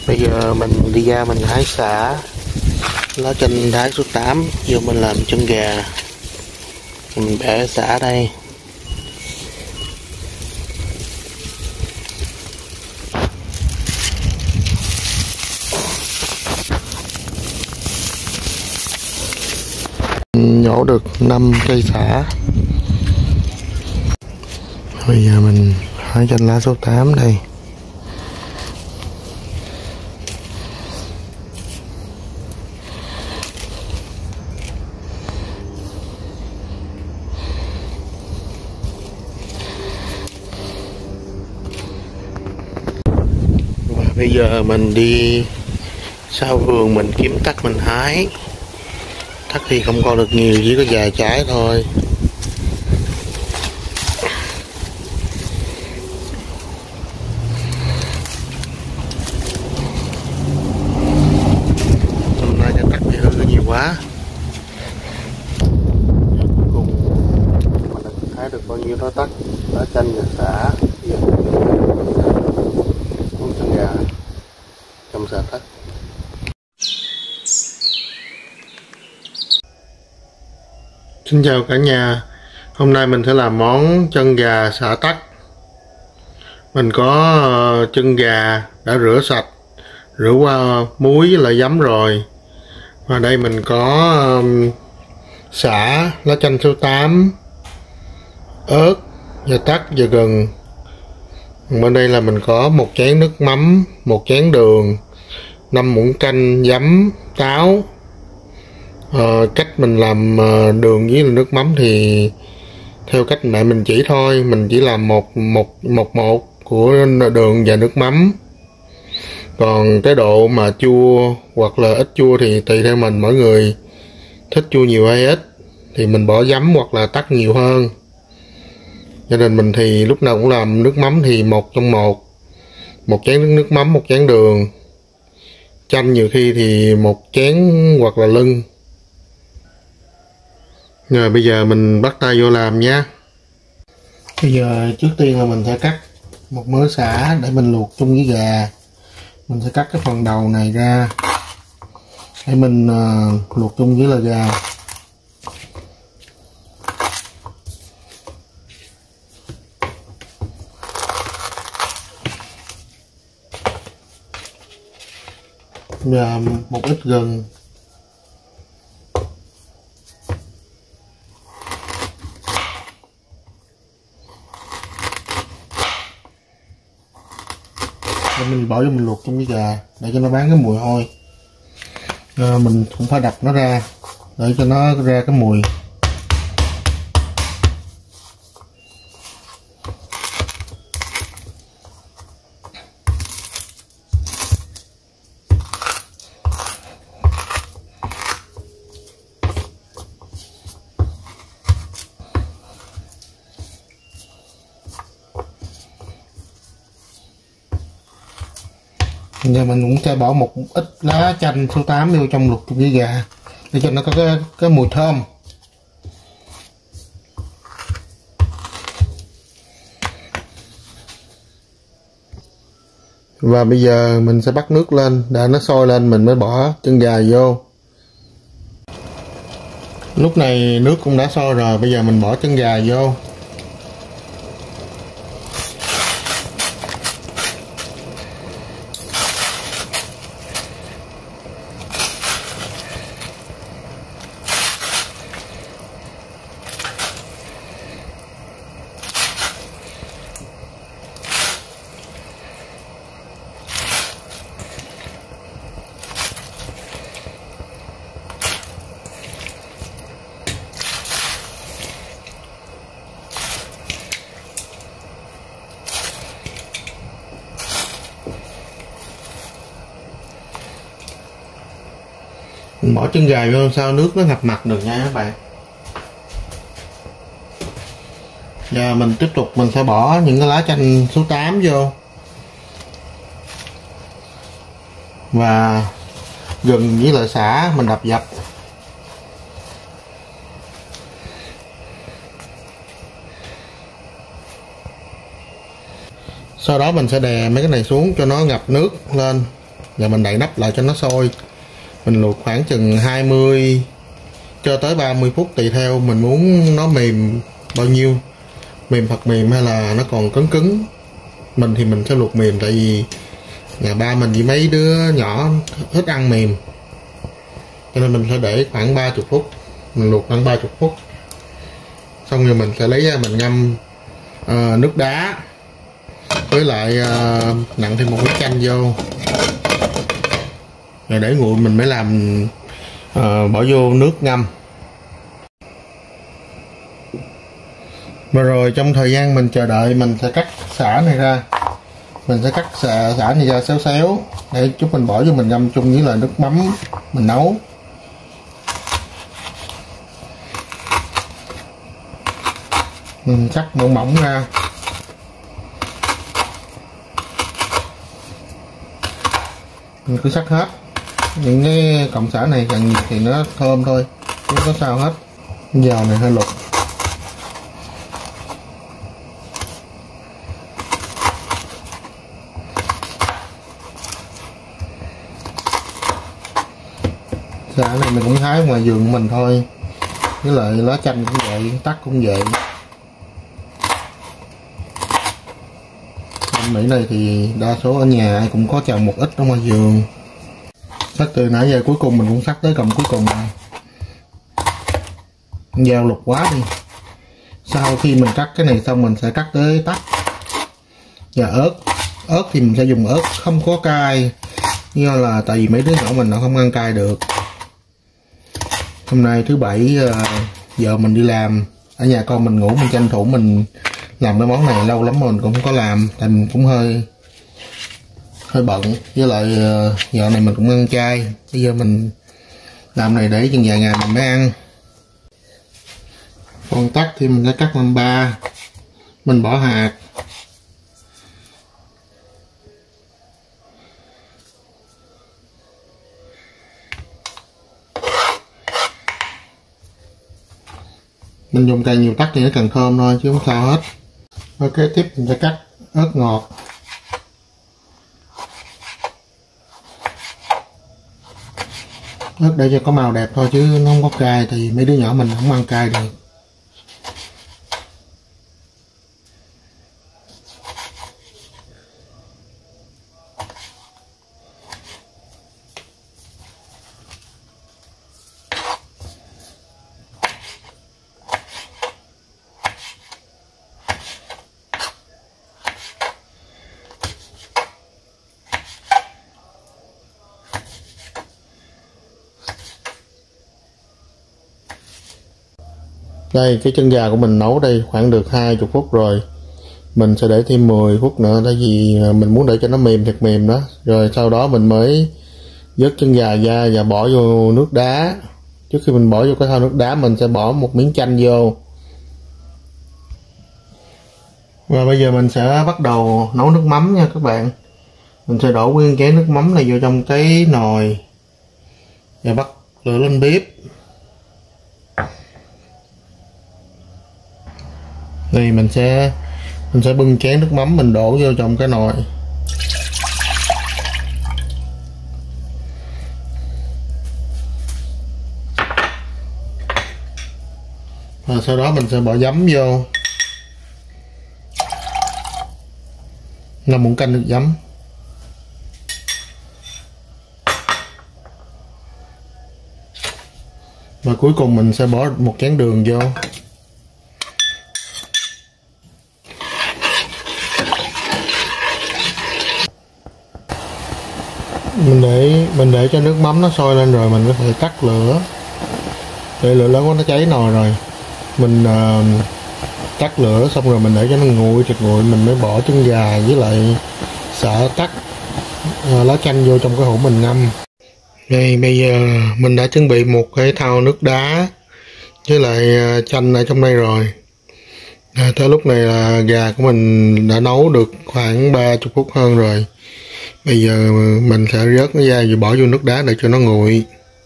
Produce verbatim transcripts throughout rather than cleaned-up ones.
Bây giờ mình đi ra mình hái sả, lá chanh thái số tám vô mình làm chân gà. Mình bẻ sả đây. Nhổ được năm cây sả. Bây giờ mình hái chanh lá số tám đây. Và bây giờ mình đi sau vườn mình kiếm tắc mình hái. Tắc thì không còn được nhiều, chỉ có vài trái thôi. Hôm nay tắc thì hư nhiều quá. Cuối cùng mình đã hái được bao nhiêu đó tắc, lá chanh và sả. Con chân gà trong xà tắc. Xin chào cả nhà. Hôm nay mình sẽ làm món chân gà xả tắc. Mình có chân gà đã rửa sạch, rửa qua muối với lại giấm rồi. Và đây mình có sả, lá chanh số tám, ớt và tắc và gừng. Bên đây là mình có một chén nước mắm, một chén đường, năm muỗng canh, giấm, táo. Ờ, cách mình làm đường với nước mắm thì theo cách mẹ mình chỉ thôi, mình chỉ làm một một một một của đường và nước mắm. Còn cái độ mà chua hoặc là ít chua thì tùy theo mình, mỗi người thích chua nhiều hay ít thì mình bỏ giấm hoặc là tắc nhiều hơn. Gia đình mình thì lúc nào cũng làm nước mắm thì một trong một, một chén nước mắm, một chén đường. Chanh nhiều khi thì một chén hoặc là lưng. Rồi bây giờ mình bắt tay vô làm nha. Bây giờ trước tiên là mình sẽ cắt một mớ sả để mình luộc chung với gà. Mình sẽ cắt cái phần đầu này ra để mình uh, luộc chung với là gà. Và một ít gừng. Để mình bỏ vô mình luộc trong cái gà để cho nó bán cái mùi hôi. À, mình cũng phải đập nó ra để cho nó ra cái mùi. Giờ mình cũng sẽ bỏ một ít lá chanh số tám vô trong luộc chung với gà để cho nó có cái, cái mùi thơm. Và bây giờ mình sẽ bắt nước lên, để nó sôi lên mình mới bỏ chân gà vô. Lúc này nước cũng đã sôi rồi, bây giờ mình bỏ chân gà vô. Mình bỏ chân gà vô sao nước nó ngập mặt được nha các bạn. Giờ mình tiếp tục mình sẽ bỏ những cái lá chanh số tám vô. Và gừng với lại sả mình đập dập. Sau đó mình sẽ đè mấy cái này xuống cho nó ngập nước lên. và mình đậy nắp lại cho nó sôi. Mình luộc khoảng chừng hai mươi cho tới ba mươi phút tùy theo mình muốn nó mềm bao nhiêu, mềm thật mềm hay là nó còn cứng cứng. Mình thì mình sẽ luộc mềm, tại vì nhà ba mình với mấy đứa nhỏ thích ăn mềm, cho nên mình sẽ để khoảng ba mươi phút. Mình luộc khoảng ba mươi phút xong rồi mình sẽ lấy ra mình ngâm uh, nước đá, với lại uh, nặn thêm một miếng chanh vô, rồi để nguội mình mới làm uh, bỏ vô nước ngâm. Và rồi trong thời gian mình chờ đợi mình sẽ cắt sả này ra. Mình sẽ cắt sả, sả này ra xéo xéo để chút mình bỏ vô mình ngâm chung với lại nước mắm mình nấu. Mình cắt mỏng mỏng ra. Mình cứ sắc hết. Những cái cọng sả này càng nhiệt thì nó thơm thôi, chứ có sao hết. Dầu này hơi lục. Sả này mình cũng hái ngoài vườn của mình thôi, với lại lá chanh cũng vậy, tắc cũng vậy. Bên Mỹ này thì đa số ở nhà ai cũng có trồng một ít ở ngoài vườn. Sắc từ nãy giờ cuối cùng mình cũng sắc tới cọng cuối cùng này. Dao lục quá đi. Sau khi mình cắt cái này xong mình sẽ cắt tới tắc. Và ớt, ớt thì mình sẽ dùng ớt không có cay, do là tại vì mấy đứa nhỏ mình nó không ăn cay được. Hôm nay thứ bảy giờ mình đi làm, ở nhà con mình ngủ, mình tranh thủ mình làm cái món này. Lâu lắm mình cũng không có làm, tại mình cũng hơi hơi bận, với lại giờ này mình cũng ăn chay. Bây giờ mình làm này để chừng vài ngày mình mới ăn. Còn tắc thì mình sẽ cắt làm ba, mình bỏ hạt. Mình dùng càng nhiều tắc thì nó càng thơm thôi, chứ không sao hết. Ok, tiếp mình sẽ cắt ớt ngọt. Ớt để cho có màu đẹp thôi, chứ nó không có cay, thì mấy đứa nhỏ mình không ăn cay được. Đây, cái chân gà của mình nấu đây khoảng được hai mươi phút rồi. Mình sẽ để thêm mười phút nữa, tại vì mình muốn để cho nó mềm thật mềm đó. Rồi sau đó mình mới vớt chân gà ra và bỏ vô nước đá. Trước khi mình bỏ vô cái thau nước đá mình sẽ bỏ một miếng chanh vô. Và bây giờ mình sẽ bắt đầu nấu nước mắm nha các bạn. Mình sẽ đổ nguyên chén nước mắm này vô trong cái nồi và bắt lửa lên bếp. Thì mình sẽ mình sẽ bưng chén nước mắm mình đổ vô trong cái nồi. Và sau đó mình sẽ bỏ giấm vô, năm muỗng canh nước giấm. Và cuối cùng mình sẽ bỏ một chén đường vô. Mình để mình để cho nước mắm nó sôi lên rồi mình có thể tắt lửa. Để lửa lớn quá nó cháy nồi rồi. Mình uh, tắt lửa xong rồi mình để cho nó nguội chật nguội, mình mới bỏ trứng gà với lại sả tắc, uh, lá chanh vô trong cái hũ mình ngâm. Đây bây giờ mình đã chuẩn bị một cái thau nước đá với lại uh, chanh ở trong đây rồi. À, tới lúc này là gà của mình đã nấu được khoảng ba mươi phút hơn rồi. Bây giờ mình sẽ rớt nó ra và bỏ vô nước đá để cho nó nguội.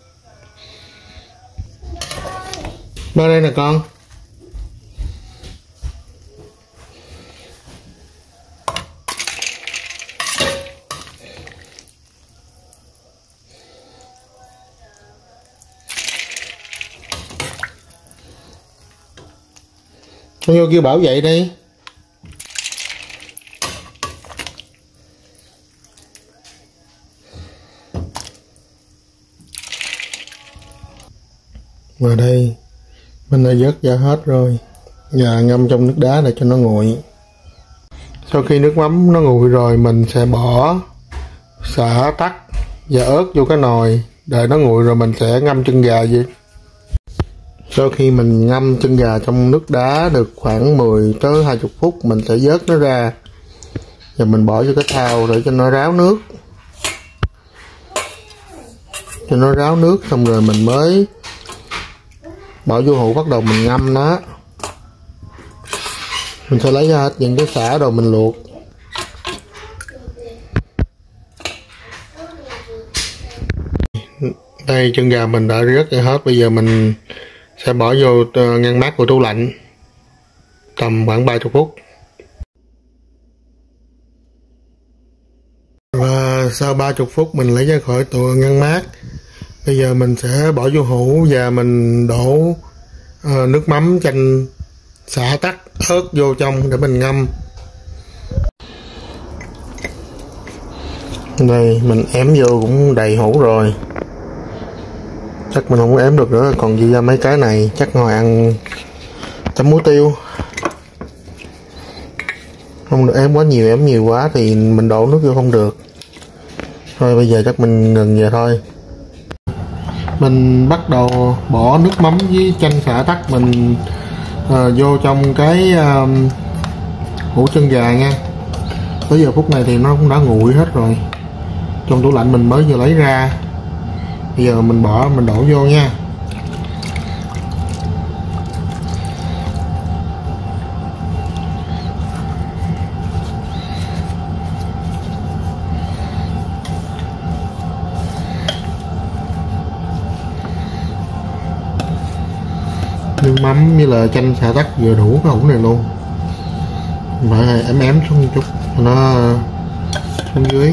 Qua đây nè con. Con vô kêu Bảo vậy đi. Và đây mình đã vớt ra hết rồi và ngâm trong nước đá để cho nó nguội. Sau khi nước mắm nó nguội rồi, mình sẽ bỏ sả tắc và ớt vô cái nồi, đợi nó nguội rồi mình sẽ ngâm chân gà vậy. Sau khi mình ngâm chân gà trong nước đá được khoảng mười tới hai mươi phút, mình sẽ vớt nó ra và mình bỏ vô cái thau để cho nó ráo nước. Cho nó ráo nước xong rồi mình mới bỏ vô hũ, bắt đầu mình ngâm nó. Mình sẽ lấy ra hết những cái sả rồi mình luộc. Đây, chân gà mình đã rớt ra hết. Bây giờ mình sẽ bỏ vô ngăn mát của tủ lạnh tầm khoảng ba mươi phút. Và sau ba mươi phút mình lấy ra khỏi tủ ngăn mát. Bây giờ mình sẽ bỏ vô hũ và mình đổ uh, nước mắm, chanh, sả tắc, ớt vô trong để mình ngâm. Đây, mình ém vô cũng đầy hũ rồi. Chắc mình không ém được nữa, còn dư ra mấy cái này chắc ngồi ăn chấm muối tiêu. Không được ém quá nhiều, ém nhiều quá thì mình đổ nước vô không được. Thôi bây giờ chắc mình ngừng về thôi. Mình bắt đầu bỏ nước mắm với chanh sả tắc mình uh, vô trong cái uh, hũ chân gà nha. Tới giờ phút này thì nó cũng đã nguội hết rồi. Trong tủ lạnh mình mới vừa lấy ra. Bây giờ mình bỏ, mình đổ vô nha. Nước mắm với là chanh sả tắc vừa đủ cái hũ này luôn. Phải ém ém xuống một chút cho nó xuống dưới.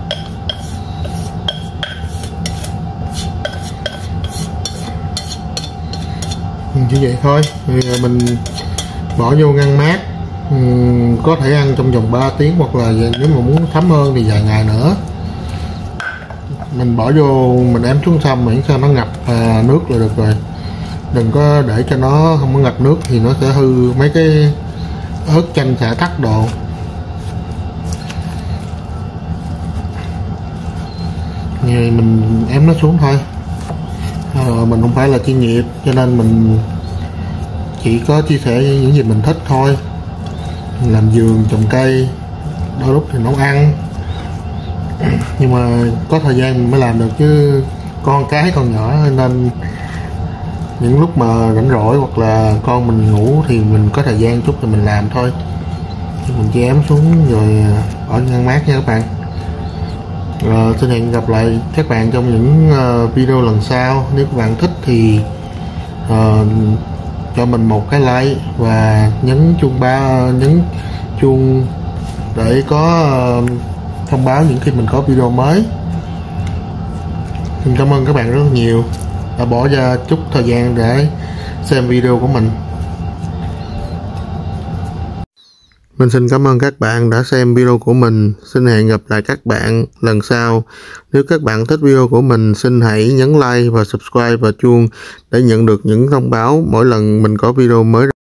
Chỉ vậy thôi. Bây giờ mình bỏ vô ngăn mát, uhm, có thể ăn trong vòng ba tiếng, hoặc là nếu mà muốn thấm hơn thì vài ngày nữa. Mình bỏ vô, mình ém xuống xong miễn sao nó ngập à, nước là được rồi. Đừng có để cho nó không có ngập nước thì nó sẽ hư mấy cái ớt, chanh, sả tắc đồ. Thì mình ém nó xuống thôi. À, mình không phải là chuyên nghiệp cho nên mình chỉ có chia sẻ những gì mình thích thôi. Mình làm vườn trồng cây, đôi lúc thì nấu ăn, nhưng mà có thời gian mình mới làm được, chứ con cái còn nhỏ nên những lúc mà rảnh rỗi hoặc là con mình ngủ thì mình có thời gian chút thì mình làm thôi. Mình chỉ ém xuống rồi ở ngăn mát nha các bạn. Rồi, xin hẹn gặp lại các bạn trong những uh, video lần sau. Nếu các bạn thích thì uh, cho mình một cái like và nhấn chuông ba nhấn chuông để có uh, thông báo những khi mình có video mới. Xin cảm ơn các bạn rất nhiều đã bỏ ra chút thời gian để xem video của mình. Mình xin cảm ơn các bạn đã xem video của mình. Xin hẹn gặp lại các bạn lần sau. Nếu các bạn thích video của mình, xin hãy nhấn like và subscribe và chuông để nhận được những thông báo mỗi lần mình có video mới.